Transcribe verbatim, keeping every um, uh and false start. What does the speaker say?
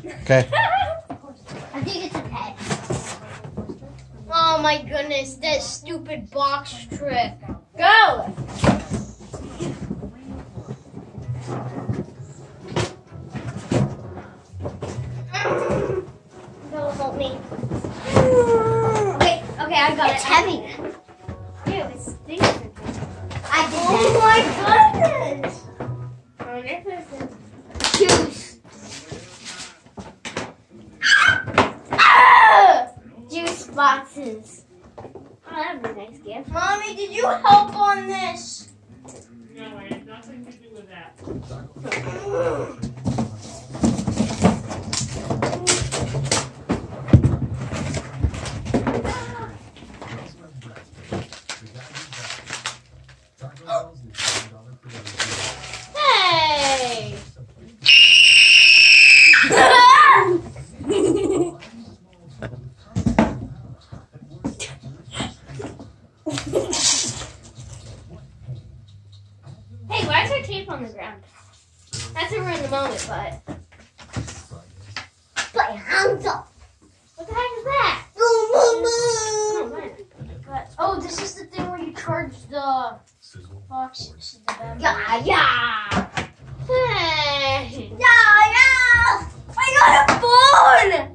Okay. I think it's a pet. Oh my goodness, that stupid box trick. Go! Go help me. Okay, okay, I got It's it. heavy. Ew, it's stinking. I did Oh that. my goodness! Oh, this is Juice. ah! Juice boxes. Oh, that'd be a nice gift. Mommy, did you help on this? No, I had nothing to do with that. Hey! Hey, why is there tape on the ground? That's a ruin the moment, but Put your hands up. what the heck is that? No, no, Oh, mine. But- oh, this is the thing where you charge the box. This is the bad no. Yeah, yeah. Hey! Yeah, yeah. I got a phone!